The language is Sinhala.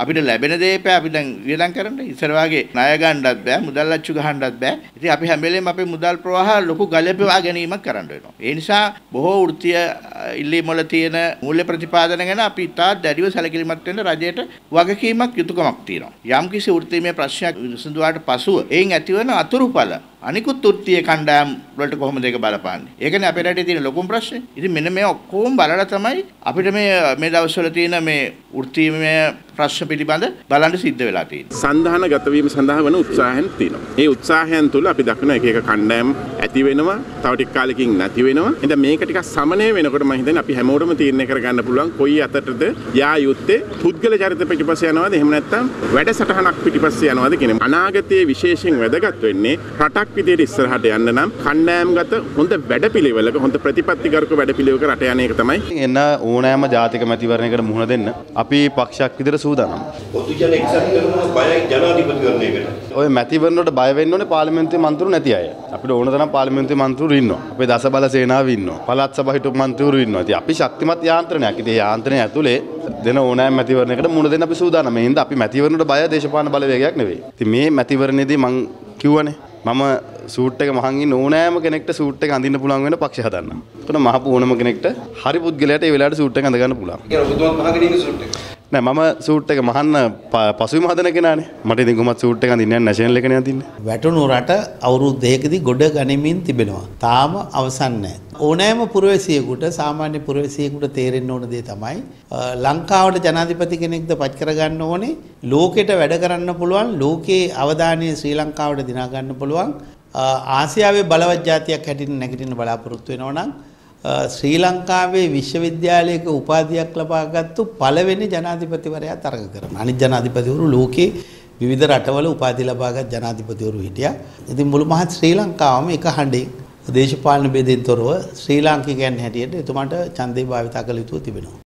අපිට ලැබෙන දේ අපි දැන් වියදම් කරන්න ඉස්සර වාගේ ණය ගන්නවත් බෑ මුදල් අච්චු ගහන්නවත් බෑ. ඉතින් අපි හැම වෙලේම අපේ මුදල් ප්‍රවාහ ලොකු ගලපවා ගැනීමක් කරන්න වෙනවා. ඒ නිසා බොහෝ වෘත්තීය ඉල්ලීම් වල තියෙන මූල්‍ය ප්‍රතිපාදන ගැන අපි ඉතා දැඩිව සැලකිලිමත් වෙන්න රජයට වගකීමක් යුතුයකමක් තියෙනවා. යම්කිසි වෘත්තීය ප්‍රශ්නයක් විසඳුවාට පසුව එයින් ඇතිවන අතුරුඵල අනිකුත් වෘත්තීය කණ්ඩායම් වලට කොහොමද ඒක බලපාන්නේ? ඒකනේ අපේ රටේ තියෙන ලොකුම ප්‍රශ්නේ. ඉතින් මෙන්න මේ ඔක්කොම බලලා තමයි අපිට මේ දවස්වල තියෙන මේ වෘත්තීය ප්‍රශ්න පිළිබඳ බලන්න සිද්ධ වෙලා තියෙන්නේ. සංධාන ගත වීම සඳහා වන උත්සාහයන් තියෙනවා. ඒ උත්සාහයන් තුළ අපි දක්වන එක කණ්ඩායම් ඇති වෙනවා, තව ටික කාලෙකින් නැති වෙනවා. එහෙනම් මේක ටිකක් සමනය වෙනකොට මම හිතන්නේ අපි හැමෝටම තීරණය කරගන්න පුළුවන් කොයි අතටද යා යුත්තේ පුද්ගල චරිත පිටිපස්සේ යනවාද එහෙම නැත්නම් වැඩසටහනක් පිටිපස්සේ යනවාද කියන අනාගතයේ විශේෂයෙන් වැදගත් වෙන්නේ රටක් විදියට ඉස්සරහට යන්න නම් කණ්ඩායම්ගත හොඳ වැඩපිළිවෙලක හොඳ ප්‍රතිපත්තිගරුක වැඩපිළිවෙලක රට යන එක තමයි. එන්න ඕනෑම ජාතික මැතිවරණයකට මුහුණ දෙන්න අපි පක්ෂයක් විදියට සූදානම්. පොදු ජන එක්සත් කරනවා බයයි ජනාධිපතිවරණයකට. ඔය මැතිවරණවලට බය වෙන්න ඕනේ පාර්ලිමේන්තුවේ මන්ත්‍රීවරු නැති අය. අපිට ඕන තරම් පාර්ලිමේන්තුවේ මන්ත්‍රීවරු ඉන්නවා. අපේ දසබල සේනාව ඉන්නවා. පළාත් සභා හිටපු මන්ත්‍රීවරු ඉන්නවා. ඉතින් අපි ශක්තිමත් යාන්ත්‍රණයක්. ඉතින් ඒ යාන්ත්‍රණය ඇතුලේ දෙන ඕනෑම මැතිවරණයකට මුහුණ දෙන්න අපි සූදානම්. ඒ හින්දා අපි මැතිවරණවලට බය දේශපාලන බලවේගයක් නෙවෙයි. ඉතින් මේ මැතිවරණයේදී මම කිව්වනේ මම සූට් එක මහන් ඉන්න ඕනෑම කෙනෙක්ට සූට් එක අඳින්න පුළුවන් වෙන පක්ෂ හදන්න. ඒකන මහපු ඕනම කෙනෙක්ට හරි පුද්ගලයාට ඒ වෙලාවට සූට් එක අඳ ගන්න පුළුවන්. ඒක ඔබතුමාත් මහගෙන ඉන්න සූට් එක. නෑ මම සූට් එක මහන්න පසුබිම හදන කෙනානේ. මට ඉතින් කොහොමද සූට් එක අඳින්නේ නැෂනල් එකනේ අඳින්නේ. වැටුණු රට අවුරුදු දෙකකදී ගොඩ ගනිමින් තිබෙනවා. තාම අවසන් නැහැ. ඕනෑම පුරවැසියෙකුට සාමාන්‍ය පුරවැසියෙකුට තේරෙන්න ඕන දේ තමයි ලංකාවට ජනාධිපති කෙනෙක්ද පත් කරගන්න ඕනේ. ලෝකෙට වැඩ කරන්න පුළුවන්. ලෝකයේ අවධානය ශ්‍රී ලංකාවට දිනා ගන්න පුළුවන්. ආසියාවේ බලවත් ජාතියක් හැටියට නැගිටින්න බලාපොරොත්තු වෙනවා නම් ශ්‍රී ලංකාවේ විශ්වවිද්‍යාලයක උපාධියක් ලබාගත්තු පළවෙනි ජනාධිපතිවරයා තරඟ කරනවා. අනිත් ජනාධිපතිවරු ලෝකේ විවිධ රටවල උපාධි ලබාගත් ජනාධිපතිවරු හිටියා. ඉතින් මුළු මහත් ශ්‍රී ලංකාවම එක හඬින් දේශපාලන බෙදෙන් තොරව ශ්‍රී ලාංකිකයන් හැටියට එතුමාට ඡන්දේ භාවිතා කළ යුතු තිබෙනවා.